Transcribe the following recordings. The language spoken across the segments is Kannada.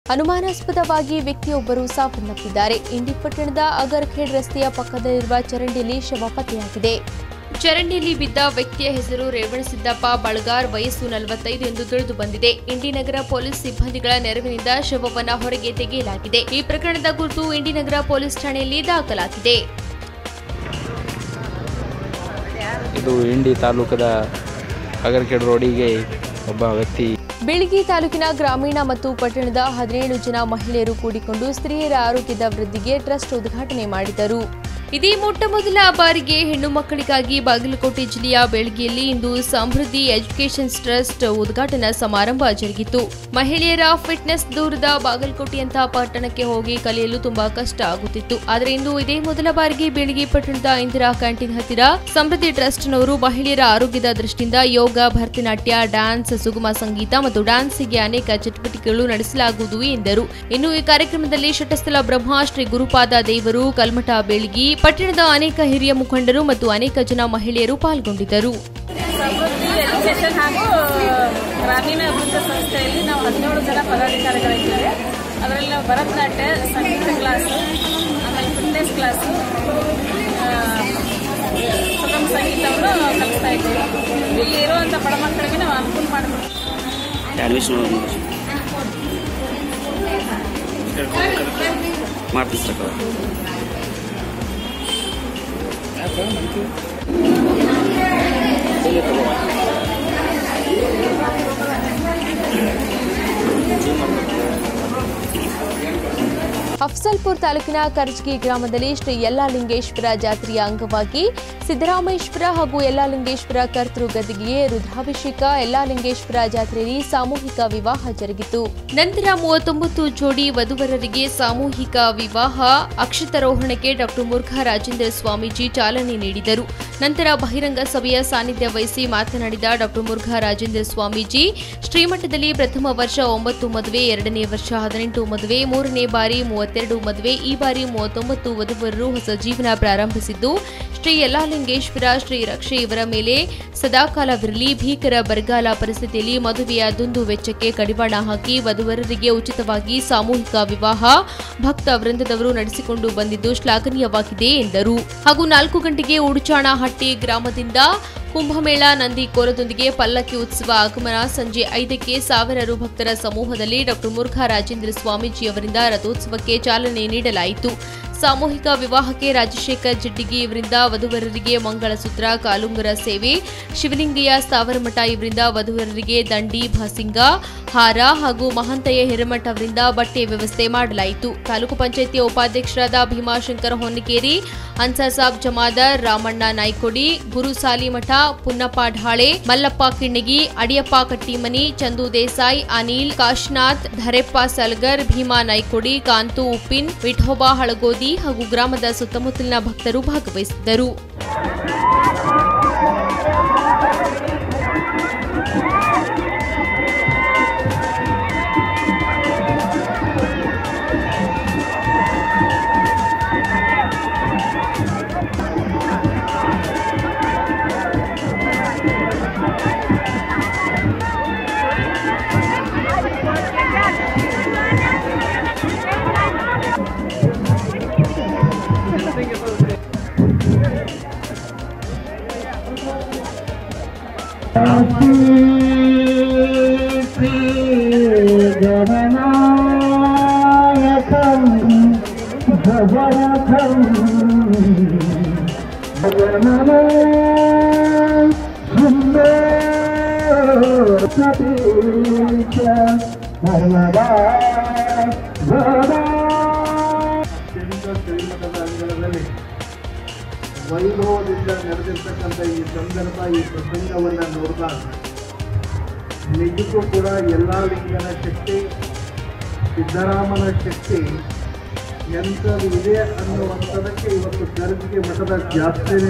ಅನುಮಾನಾಸ್ಪದವಾಗಿ ವ್ಯಕ್ತಿಯೊಬ್ಬರು ಸಾವನ್ನಪ್ಪಿದ್ದಾರೆ. ಇಂಡಿ ಪಟ್ಟಣದ ಅಗರ್ಖೇಡ್ ರಸ್ತೆಯ ಪಕ್ಕದಲ್ಲಿರುವ ಚರಂಡಿಯಲ್ಲಿ ಶವ ಪತ್ತೆಯಾಗಿದೆ. ಚರಂಡಿಯಲ್ಲಿ ಬಿದ್ದ ವ್ಯಕ್ತಿಯ ಹೆಸರು ರೇವಣಸಿದ್ದಪ್ಪ ಬಳಗಾರ್, ವಯಸ್ಸು 45 ಎಂದು ತಿಳಿದು ಬಂದಿದೆ. ಇಂಡಿ ನಗರ ಪೊಲೀಸ್ ಸಿಬ್ಬಂದಿಗಳ ನೆರವಿನಿಂದ ಶವವನ್ನು ಹೊರಗೆ ತೆಗೆಯಲಾಗಿದೆ. ಈ ಪ್ರಕರಣದ ಕುರಿತು ಇಂಡಿ ನಗರ ಪೊಲೀಸ್ ಠಾಣೆಯಲ್ಲಿ ದಾಖಲಾಗಿದೆ. ಇದು ಇಂಡಿ ತಾಲೂಕದ ಅಗರ್ಖೇಡ್ ರೋಡಿಗೆ ಒಬ್ಬ ವ್ಯಕ್ತಿ ಬೀಳಗಿ ತಾಲೂಕಿನ ಗ್ರಾಮೀಣ ಮತ್ತು ಪಟ್ಟಣದ 17 ಜನ ಮಹಿಳೆಯರು ಕೂಡಿಕೊಂಡು ಸ್ತ್ರೀಯರ ಆರೋಗ್ಯದ ವೃದ್ಧಿಗೆ ಟ್ರಸ್ಟ್ ಉದ್ಘಾಟನೆ ಮಾಡಿದರು. ಇದೇ ಮೊಟ್ಟಮೊದಲ ಬಾರಿಗೆ ಹೆಣ್ಣು ಮಕ್ಕಳಿಗಾಗಿ ಬಾಗಲಕೋಟೆ ಜಿಲ್ಲೆಯ ಬೆಳಗಿಯಲ್ಲಿ ಇಂದು ಸಮೃದ್ಧಿ ಎಜುಕೇಷನ್ ಟ್ರಸ್ಟ್ ಉದ್ಘಾಟನಾ ಸಮಾರಂಭ ಜರುಗಿತು. ಮಹಿಳೆಯರ ಫಿಟ್ನೆಸ್ ದೂರದ ಬಾಗಲಕೋಟೆಯಂತಹ ಪಟ್ಟಣಕ್ಕೆ ಹೋಗಿ ಕಲಿಯಲು ತುಂಬಾ ಕಷ್ಟ ಆಗುತ್ತಿತ್ತು. ಆದರೆ ಇಂದು ಇದೇ ಮೊದಲ ಬಾರಿಗೆ ಬೆಳಗಿ ಪಟ್ಟಣದ ಇಂದಿರಾ ಕ್ಯಾಂಟೀನ್ ಹತ್ತಿರ ಸಮೃದ್ಧಿ ಟ್ರಸ್ಟ್ನವರು ಮಹಿಳೆಯರ ಆರೋಗ್ಯದ ದೃಷ್ಟಿಯಿಂದ ಯೋಗ, ಭರತನಾಟ್ಯ, ಡ್ಯಾನ್ಸ್, ಸುಗಮ ಸಂಗೀತ ಮತ್ತು ಡ್ಯಾನ್ಸ್ಗೆ ಅನೇಕ ಚಟುವಟಿಕೆಗಳು ನಡೆಸಲಾಗುವುದು ಎಂದರು. ಇನ್ನು ಈ ಕಾರ್ಯಕ್ರಮದಲ್ಲಿ ಶಟಸ್ಥಲ ಬ್ರಹ್ಮ ಶ್ರೀ ಗುರುಪಾದ ದೇವರು, ಕಲ್ಮಠ ಬೆಳಗಿ, ಪಟ್ಟಣದ ಅನೇಕ ಹಿರಿಯ ಮುಖಂಡರು ಮತ್ತು ಅನೇಕ ಜನ ಮಹಿಳೆಯರು ಪಾಲ್ಗೊಂಡಿದ್ದರು. ಗ್ರಾಮೀಣ ಅಭಿವೃದ್ಧಿ ಸಂಸ್ಥೆಯಲ್ಲಿ ನಾವು 17 ಜನ ಪದಾಧಿಕಾರಿಗಳಿದ್ದೇವೆ. ಅದರಲ್ಲಿ ನಾವು ಭರತನಾಟ್ಯ, ಸಂಗೀತ ಕ್ಲಾಸು, ಆಮೇಲೆ ಫಿಟ್ನೆಸ್ ಕ್ಲಾಸು, ಸುಗಮ ಸಂಗೀತವನ್ನು ಕಲಿಸ್ತಾ ಇದ್ದೀವಿ. ಇಲ್ಲಿ ಇರುವಂಥ ಬಡ ಮಕ್ಕಳಿಗೆ ನಾವು ಅನುಕೂಲ ಮಾಡಬೇಕು. ಅಫ್ಜಲ್ಪುರ ತಾಲೂಕಿನ ಕರ್ಜಗಿ ಗ್ರಾಮದಲ್ಲಿ ಶ್ರೀ ಯಲ್ಲಾಲಿಂಗೇಶ್ವರ ಜಾತ್ರೆಯ ಅಂಗವಾಗಿ ಸಿದ್ದರಾಮೇಶ್ವರ ಹಾಗೂ ಯಲ್ಲಾಲಿಂಗೇಶ್ವರ ಕರ್ತೃ ಗದ್ದಿಗೆಗೆ ರುದ್ರಾಭಿಷೇಕ, ಯಲ್ಲಾಲಿಂಗೇಶ್ವರ ಜಾತ್ರೆಯಲ್ಲಿ ಸಾಮೂಹಿಕ ವಿವಾಹ ಜರುಗಿತು. ನಂತರ 39 ಜೋಡಿ ವಧುವರರಿಗೆ ಸಾಮೂಹಿಕ ವಿವಾಹ ಅಕ್ಷತಾರೋಹಣಕ್ಕೆ ಡಾ ಮುರುಘಾ ರಾಜೇಂದ್ರ ಸ್ವಾಮೀಜಿ ಚಾಲನೆ ನೀಡಿದರು. ನಂತರ ಬಹಿರಂಗ ಸಭೆಯ ಸಾನ್ನಿಧ್ಯ ವಹಿಸಿ ಮಾತನಾಡಿದ ಡಾ ಮುರುಘಾ ರಾಜೇಂದ್ರ ಸ್ವಾಮೀಜಿ, ಶ್ರೀಮಠದಲ್ಲಿ ಪ್ರಥಮ ವರ್ಷ 9 ಮದುವೆ, 2ನೇ ವರ್ಷ 18 ಮದುವೆ, 3ನೇ ಬಾರಿ 32 ಮದುವೆ, ಈ ಬಾರಿ 39 ವಧುವರರು ಹೊಸ ಜೀವನ ಪ್ರಾರಂಭಿಸಿದ್ದು, ಶ್ರೀ ಯಲ್ಲಾಲಿಂಗೇಶ್ವರ ಶ್ರೀ ರಕ್ಷೆ ಇವರ ಮೇಲೆ ಸದಾಕಾಲವಿರಲಿ. ಭೀಕರ ಬರಗಾಲ ಪರಿಸ್ಥಿತಿಯಲ್ಲಿ ಮದುವೆಯ ದುಂದು ವೆಚ್ಚಕ್ಕೆ ಕಡಿವಾಣ ಹಾಕಿ ವಧುವರರಿಗೆ ಉಚಿತವಾಗಿ ಸಾಮೂಹಿಕ ವಿವಾಹ ಭಕ್ತ ವೃಂದದವರು ನಡೆಸಿಕೊಂಡು ಬಂದಿದ್ದು ಶ್ಲಾಘನೀಯವಾಗಿದೆ ಎಂದರು. ಹಾಗೂ 4 ಗಂಟೆಗೆ ಉಡುಚಾಣಹಟ್ಟಿ ಗ್ರಾಮದಿಂದ ಕುಂಭಮೇಳ ನಂದಿ ಕೋಲದೊಂದಿಗೆ ಪಲ್ಲಕ್ಕಿ ಉತ್ಸವ ಆಗಮನ. ಸಂಜೆ 5ಕ್ಕೆ ಸಾವಿರಾರು ಭಕ್ತರ ಸಮೂಹದಲ್ಲಿ ಡಾ ಮುರುಘಾ ರಾಜೇಂದ್ರ ಸ್ವಾಮೀಜಿ ಅವರಿಂದ ರಥೋತ್ಸವಕ್ಕೆ ಚಾಲನೆ ನೀಡಲಾಯಿತು. ಸಾಮೂಹಿಕ ವಿವಾಹಕ್ಕೆ ರಾಜಶೇಖರ್ ಜಿಡ್ಡಿಗಿ ಇವರಿಂದ ವಧುವರರಿಗೆ ಮಂಗಳಸೂತ್ರ, ಕಾಲುಂಗುರ ಸೇವೆ, ಶಿವಲಿಂಗಯ್ಯ ಸ್ಥಾವರಮಠ ಇವರಿಂದ ವಧುವರರಿಗೆ ದಂಡಿ, ಭಾಸಿಂಗ, ಹಾರ ಹಾಗೂ ಮಹಂತಯ್ಯ ಹಿರೇಮಠ ಅವರಿಂದ ಬಟ್ಟೆ ವ್ಯವಸ್ಥೆ ಮಾಡಲಾಯಿತು. ತಾಲೂಕು ಪಂಚಾಯಿತಿ ಉಪಾಧ್ಯಕ್ಷರಾದ ಭೀಮಾಶಂಕರ ಹೊನ್ನಿಕೇರಿ, ಅನ್ಸಾರ್ ಸಾಬ್ ಜಮಾದಾರ್, ರಾಮಣ್ಣ ನಾಯ್ಕೊಡಿ, ಗುರು ಸಾಲಿಮಠ, ಪುನ್ನಪ್ಪ ಢಾಳೆ, ಮಲ್ಲಪ್ಪ ಕಿಣ್ಣಗಿ, ಅಡಿಯಪ್ಪ ಕಟ್ಟಿಮನಿ, ಚಂದು ದೇಸಾಯಿ, ಅನಿಲ್ ಕಾಶನಾಥ್, ಧರೆಪ್ಪ ಸಲ್ಗರ್, ಭೀಮಾ ನಾಯ್ಕೊಡಿ, ಕಾಂತು ಉಪ್ಪಿನ್, ವಿಠೋಬಾ ಹಳಗೋದಿ ಹಾಗೂ ಗ್ರಾಮದ ಸುತ್ತಮುತ್ತಲಿನ ಭಕ್ತರು ಭಾಗವಹಿಸಿದ್ದರು. ವೈಭವದಿಂದ ನಡೆದಿರ್ತಕ್ಕಂಥ ಈ ಸಂದರ್ಭ, ಈ ಪ್ರಸಂಗವನ್ನು ನೋಡಿದಾಗ ನಿಜಕ್ಕೂ ಕೂಡ ಯಲ್ಲಾಲಿಂಗನ ಶಕ್ತಿ, ಸಿದ್ದರಾಮನ ಶಕ್ತಿ ಎಂಥದ್ದು ಇದೆ ಅನ್ನುವಂಥದಕ್ಕೆ ಇವತ್ತು ಕರ್ಜಗಿ ಮಠದ ಜಾತ್ರೆನೇ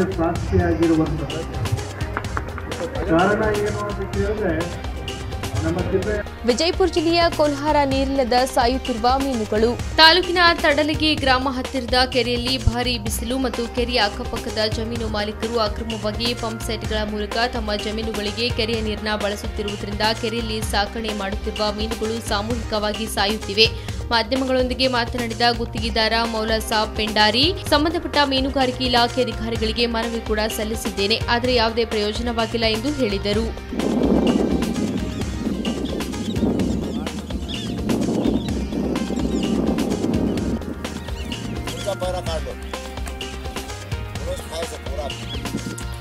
ಸಾಕ್ಷಿಯಾಗಿರುವಂಥದ್ದು. ಕಾರಣ ಏನು ಅಂತ ಕೇಳಿದ್ರೆ, ನಮ್ಮ ವಿಜಯಪುರ ಜಿಲ್ಲೆಯ ಕೋಲ್ಹಾರ ನೀರಿಲ್ಲದ ಸಾಯುತ್ತಿರುವ ಮೀನುಗಳು. ತಾಲೂಕಿನ ತಡಲಗಿ ಗ್ರಾಮ ಹತ್ತಿರದ ಕೆರೆಯಲ್ಲಿ ಭಾರೀ ಬಿಸಿಲು ಮತ್ತು ಕೆರೆಯ ಅಕ್ಕಪಕ್ಕದ ಜಮೀನು ಮಾಲೀಕರು ಅಕ್ರಮವಾಗಿ ಪಂಪ್ ಸೆಟ್ಗಳ ಮೂಲಕ ತಮ್ಮ ಜಮೀನುಗಳಿಗೆ ಕೆರೆಯ ನೀರನ್ನು ಬಳಸುತ್ತಿರುವುದರಿಂದ ಕೆರೆಯಲ್ಲಿ ಸಾಕಣೆ ಮಾಡುತ್ತಿರುವ ಮೀನುಗಳು ಸಾಮೂಹಿಕವಾಗಿ ಸಾಯುತ್ತಿವೆ. ಮಾಧ್ಯಮಗಳೊಂದಿಗೆ ಮಾತನಾಡಿದ ಗುತ್ತಿಗೆದಾರ ಮೌಲಾಸಾಬ್ ಪೆಂಡಾರಿ, ಸಂಬಂಧಪಟ್ಟ ಮೀನುಗಾರಿಕೆ ಇಲಾಖೆ ಅಧಿಕಾರಿಗಳಿಗೆ ಮನವಿ ಕೂಡ ಸಲ್ಲಿಸಿದ್ದೇನೆ, ಆದರೆ ಯಾವುದೇ ಪ್ರಯೋಜನವಾಗಿಲ್ಲ ಎಂದು ಹೇಳಿದರು. पैरा काट लो रोज खाए से पूरा